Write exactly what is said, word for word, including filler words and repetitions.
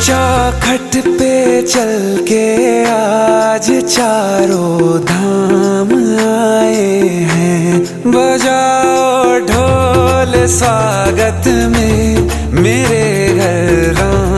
चौखट पे चल के आज चारों धाम आए हैं। बजाओ ढोल स्वागत में मेरे घर राम